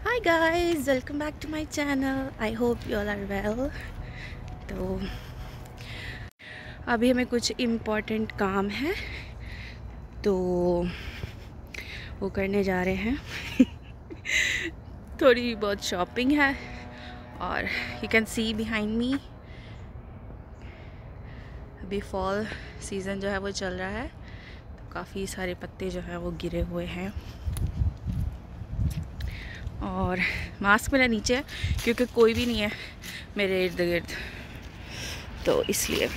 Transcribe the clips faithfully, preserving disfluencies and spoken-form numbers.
Hi guys, welcome back to my channel. I hope you all are well. तो अभी हमें कुछ important काम है तो वो करने जा रहे हैं। थोड़ी बहुत शॉपिंग है और you can see behind me अभी फॉल सीज़न जो है वो चल रहा है, तो काफ़ी सारे पत्ते जो हैं वो गिरे हुए हैं और मास्क मेरा नीचे है क्योंकि कोई भी नहीं है मेरे इर्द गिर्द, तो इसलिए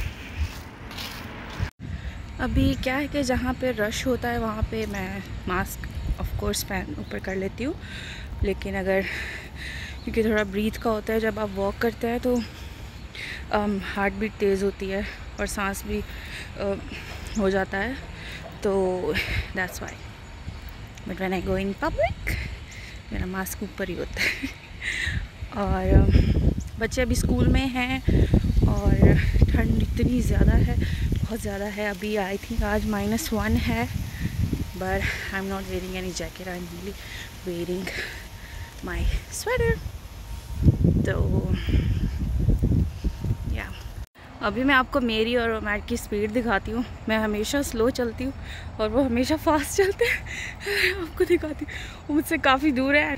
अभी क्या है कि जहाँ पे रश होता है वहाँ पे मैं मास्क ऑफ कोर्स पहन ऊपर कर लेती हूँ, लेकिन अगर क्योंकि थोड़ा ब्रीथ का होता है, जब आप वॉक करते हैं तो हार्ट बीट तेज़ होती है और सांस भी uh, हो जाता है, तो that's why. But when I go in public मेरा मास्क ऊपर ही होता है। और बच्चे अभी स्कूल में हैं और ठंड इतनी ज़्यादा है, बहुत ज़्यादा है। अभी आई थिंक आज माइनस वन है, but I am not wearing any jacket, I am really wearing my sweater. तो या अभी मैं आपको मेरी और मैट की स्पीड दिखाती हूँ। मैं हमेशा स्लो चलती हूँ और वो हमेशा फास्ट चलते हैं। आपको दिखाती हूँ, वो मुझसे काफ़ी दूर है।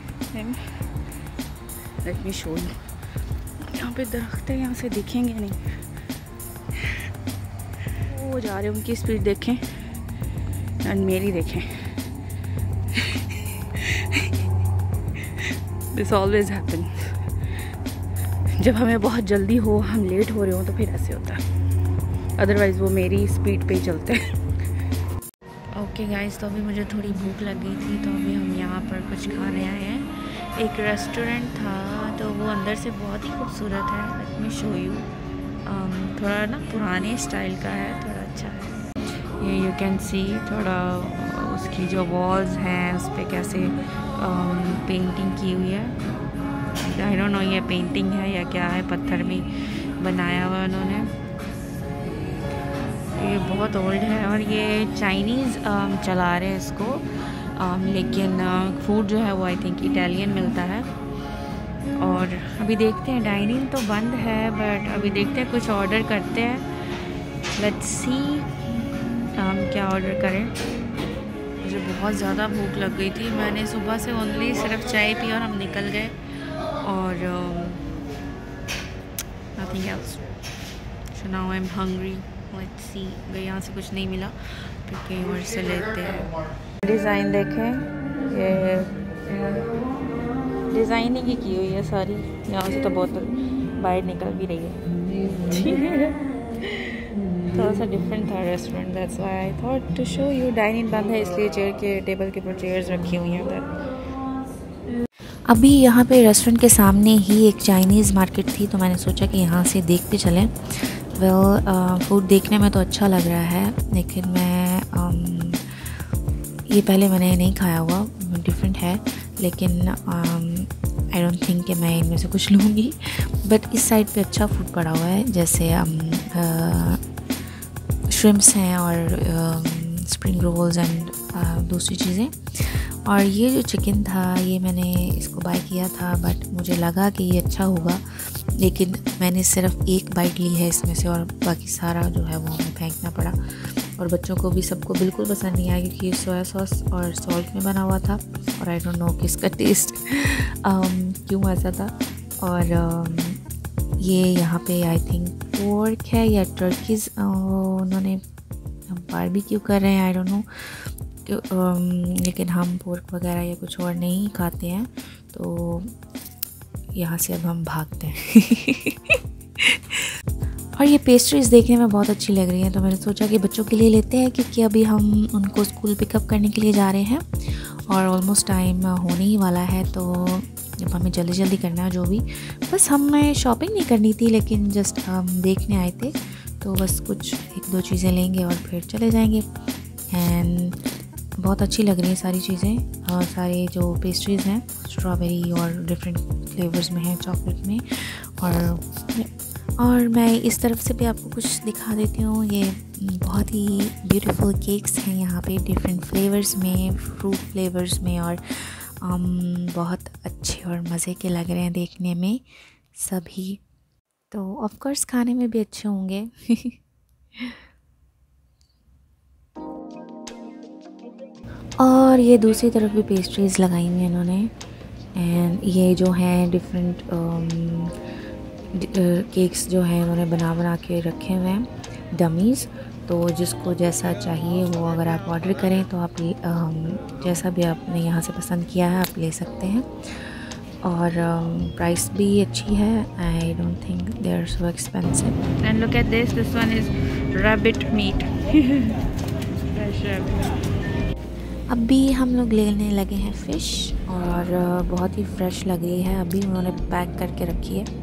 Let me show you. यहाँ पे दरख्त है, यहाँ से दिखेंगे नहीं। वो जा रहे हैं, उनकी स्पीड देखें एंड मेरी देखें। This always happen. जब हमें बहुत जल्दी हो, हम लेट हो रहे हो, तो फिर ऐसे होता है, अदरवाइज़ वो मेरी स्पीड पे ही चलते हैं। ओके गाइस, तो अभी मुझे थोड़ी भूख लग गई थी, तो अभी हम यहाँ पर कुछ खा रहे हैं। एक रेस्टोरेंट था, तो वो अंदर से बहुत ही खूबसूरत है। Let me show you. थोड़ा ना पुराने स्टाइल का है, थोड़ा अच्छा है। ये यू कैन सी थोड़ा उसकी जो वॉल्स हैं उस पर कैसे पेंटिंग की हुई है। आई डोंट नो ये पेंटिंग है या क्या है, पत्थर में बनाया हुआ उन्होंने। ये बहुत ओल्ड है और ये चाइनीज़ चला रहे हैं इसको, um, लेकिन फूड uh, जो है वो आई थिंक इटालियन मिलता है। और अभी देखते हैं, डाइनिंग तो बंद है, बट अभी देखते हैं कुछ ऑर्डर करते हैं। लेट्स सी हम क्या ऑर्डर करें। मुझे बहुत ज़्यादा भूख लग गई थी, मैंने सुबह से ओनली सिर्फ चाय पी और हम निकल गए और nothing else. So now I am hungry. Let's see. अगर यहाँ से कुछ नहीं मिला फिर कहीं और से लेते हैं। डिज़ाइन देखें, ये डिज़ाइनिंग ही की हुई है सारी। यहाँ से तो बोतल बाहर निकल भी रही है। थोड़ा सा डिफरेंट था restaurant, that's why I thought to show you. Dining बंद है इसलिए चेयर के टेबल के ऊपर चेयर्स रखी हुई हैं उधर। अभी यहाँ पे रेस्टोरेंट के सामने ही एक चाइनीज़ मार्केट थी, तो मैंने सोचा कि यहाँ से देखते चलें। वेल फूड देखने में तो अच्छा लग रहा है, लेकिन मैं um, ये पहले मैंने नहीं खाया हुआ, डिफरेंट है, लेकिन आई डोंट थिंक कि मैं इनमें से कुछ लूँगी। बट इस साइड पे अच्छा फूड पड़ा हुआ है, जैसे श्रिम्प्स हैं और स्प्रिंग रोल्स एंड दूसरी चीज़ें। और ये जो चिकन था, ये मैंने इसको बाय किया था, बट मुझे लगा कि ये अच्छा होगा, लेकिन मैंने सिर्फ एक बाइट ली है इसमें से और बाकी सारा जो है वो हमें फेंकना पड़ा। और बच्चों को भी सबको बिल्कुल पसंद नहीं आया क्योंकि ये सोया सॉस और सॉल्ट में बना हुआ था और आई डोंट नो कि इसका टेस्ट क्यों ऐसा था। और um, ये यहाँ पे आई थिंक पोर्क है या टर्कीज़ उन्होंने बारबेक्यू कर रहे हैं, आई डोंट नो। लेकिन हम पोर्क वगैरह या कुछ और नहीं खाते हैं, तो यहाँ से अब हम भागते हैं। और ये पेस्ट्रीज़ देखने में बहुत अच्छी लग रही हैं, तो मैंने सोचा कि बच्चों के लिए लेते हैं, क्योंकि अभी हम उनको स्कूल पिकअप करने के लिए जा रहे हैं और ऑलमोस्ट टाइम होने ही वाला है। तो जब हमें जल्दी जल्दी करना है जो भी, बस हमें शॉपिंग नहीं करनी थी, लेकिन जस्ट हम देखने आए थे, तो बस कुछ एक दो चीज़ें लेंगे और फिर चले जाएंगे। एंड बहुत अच्छी लग रही हैं सारी चीज़ें, और सारे जो पेस्ट्रीज़ हैं स्ट्रॉबेरी और डिफरेंट फ्लेवर्स में हैं, चॉकलेट में। और और मैं इस तरफ से भी आपको कुछ दिखा देती हूँ। ये बहुत ही ब्यूटीफुल केक्स हैं यहाँ पे, डिफरेंट फ्लेवर्स में, फ्रूट फ्लेवर्स में और um, बहुत अच्छे और मज़े के लग रहे हैं देखने में सभी, तो ऑफ कोर्स खाने में भी अच्छे होंगे। और ये दूसरी तरफ भी पेस्ट्रीज़ लगाई हुई हैं इन्होंने, एंड ये जो हैं डिफरेंट केक्स जो हैं उन्होंने बना बना के रखे हुए हैं डमीज़। तो जिसको जैसा चाहिए वो अगर आप ऑर्डर करें तो आप um, जैसा भी आपने यहाँ से पसंद किया है आप ले सकते हैं। और प्राइस um, भी अच्छी है, I don't think they are so expensive. And look at this, this one is rabbit meat. Fresh rabbit. अभी हम लोग लेने लगे हैं फ़िश, और बहुत ही फ्रेश लग रही है, अभी उन्होंने पैक करके रखी है।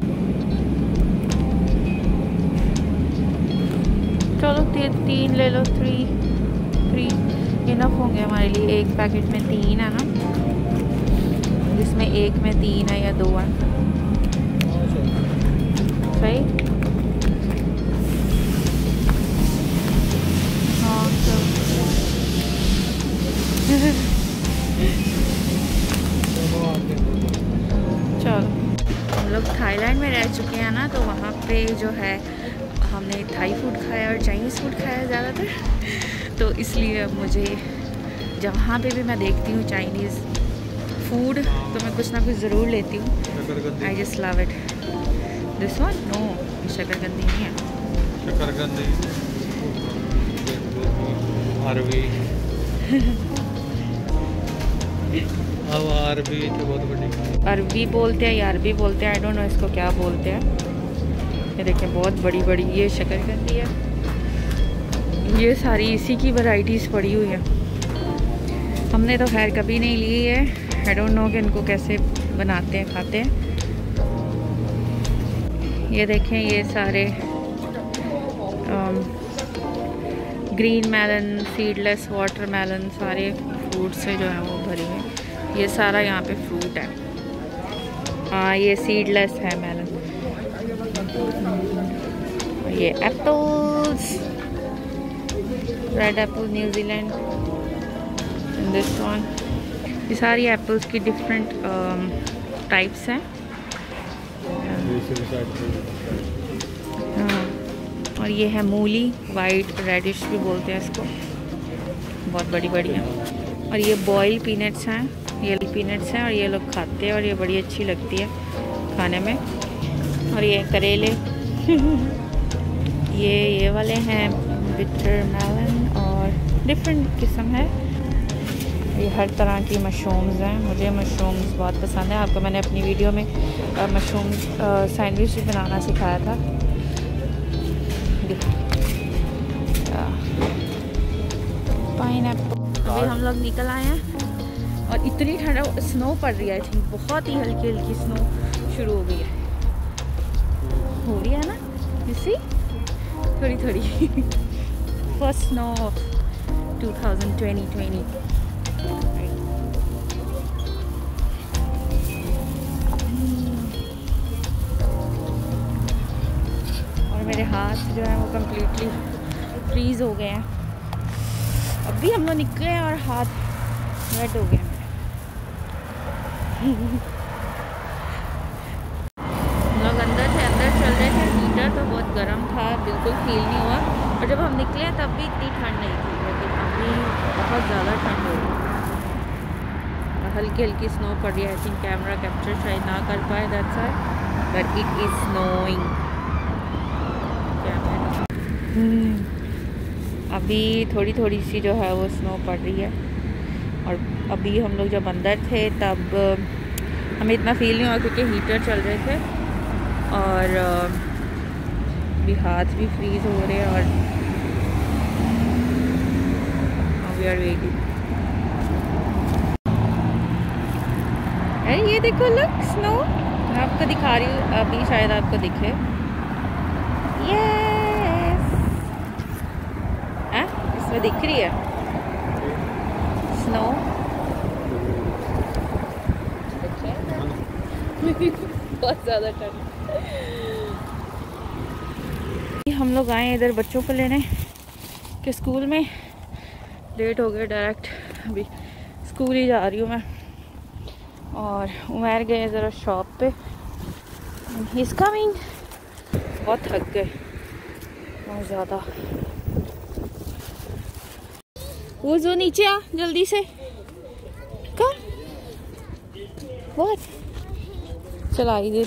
चलो ती, तीन ले लो, थ्री थ्री इनफ होंगे हमारे लिए। एक पैकेट में तीन है ना, जिसमें एक में तीन है या दो है, सही। हाँ चलो, हम लोग थाईलैंड में रह चुके हैं ना, तो वहाँ पे जो है हमने थाई फूड खाया और चाइनीज़ फूड खाया ज़्यादातर। तो इसलिए अब मुझे जहाँ पे भी मैं देखती हूँ चाइनीज़ फूड तो मैं कुछ ना कुछ ज़रूर लेती हूँ। I just love it. This one no, शकरकंदी नहीं है। शकरकंदी अरबी अब अरबी तो बहुत बड़ी, अरबी बोलते हैं या अरबी बोलते हैं, आई डोंट नो इसको क्या बोलते हैं। ये देखें बहुत बड़ी बड़ी ये शकरकंदी है। ये सारी इसी की वैराइटीज़ पड़ी हुई है। हमने तो खैर कभी नहीं ली है, आई डोंट नो कि इनको कैसे बनाते हैं खाते हैं। ये देखें ये सारे ग्रीन मेलन, सीडलेस वाटरमेलन, सारे फ्रूट से जो है वो भरी है। ये सारा यहाँ पे फ्रूट है। हाँ ये सीडलेस है मेलन। ये apples, red apple New Zealand, this one. ये सारी एप्पल्स की डिफरेंट टाइप्स हैं। हाँ, और ये है मूली, वाइट रेडिश भी बोलते हैं इसको, बहुत बड़ी बड़ी है। और ये बॉयल पीनट्स हैं, ये पीनट्स हैं और ये लोग खाते हैं और ये बड़ी अच्छी लगती है खाने में। और ये करेले ये ये वाले हैं बिटर मेलन, और डिफरेंट किस्म है। ये हर तरह की मशरूम्स हैं, मुझे मशरूम्स बहुत पसंद है। आपको मैंने अपनी वीडियो में मशरूम सैंडविच भी बनाना सिखाया था। पाइनएप्पल। अभी हम लोग निकल आए हैं और इतनी ठंडा, स्नो पड़ रही है। आई थिंक बहुत ही हल्की हल्की स्नो शुरू हो गई है, हो रही है ना, यू सी, थोड़ी थोड़ी। First snow of two thousand twenty. और मेरे हाथ जो है वो कम्प्लीटली फ्रीज हो गए हैं। अभी हम लोग निकले हैं और हाथ रेड हो गए हैं। हम लोग अंदर थे, अंदर चल रहे थे, हीटर तो बहुत गर्म था, बिल्कुल फील नहीं हुआ। और जब हम निकले तब भी इतनी ठंड नहीं थी, लेकिन अभी बहुत ज़्यादा ठंड हो रही है। हल्की हल्की स्नो पड़ रही है। आई थिंक कैमरा कैप्चर शायद ना कर पाए, that's why, but it is snowing. अभी थोड़ी थोड़ी सी जो है वो स्नो पड़ रही है। और अभी हम लोग जब अंदर थे तब हमें इतना फील नहीं हुआ क्योंकि हीटर चल रहे थे, और अभी हाथ भी फ्रीज हो रहे हैं। और वी आर वेटिंग। अरे ये देखो, लुक स्नो, मैं आपको दिखा रही हूँ, अभी शायद आपको दिखे। यस, इसमें दिख रही है स्नो। बहुत ज़्यादा ठंड। हम लोग आए इधर बच्चों को लेने के स्कूल में, लेट हो गए डायरेक्ट। अभी स्कूल ही जा रही हूँ मैं। और उमर गए ज़रा शॉप पे। He's coming। बहुत थक गए बहुत ज़्यादा। वो जो नीचे आ जल्दी से। कम बहुत चलाई दे।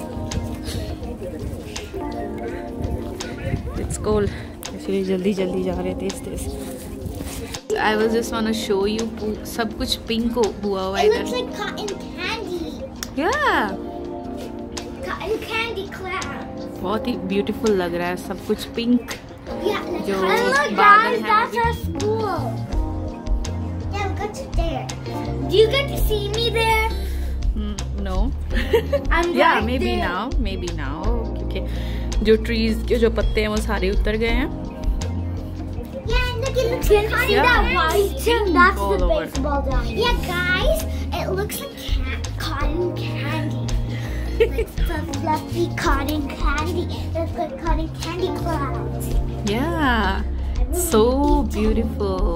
It's cold इसलिए जल्दी जल्दी जा रहे थे। तेज I was just wanna show you सब कुछ पिंक हुआ हुआ है It इधर। looks like cotton candy. Yeah, Cotton candy cloud. बहुत ही ब्यूटीफुल लग रहा है सब कुछ पिंक। Yeah, like जो and look बादल guys, हैं that's our school. Yeah, look at there. Do you get to see me there? Mm, no। I'm Yeah, right maybe there. now, maybe now क्योंकि जो ट्रीज के जो पत्ते हैं वो सारे उतर गए हैं। Yeah, and look, it looks like kind Yeah. that white. That's all the over. baseball down here. Yeah, guys, it looks like ca cotton candy. Like the fluffy cotton candy. It's like cotton candy clouds. Yeah, so beautiful।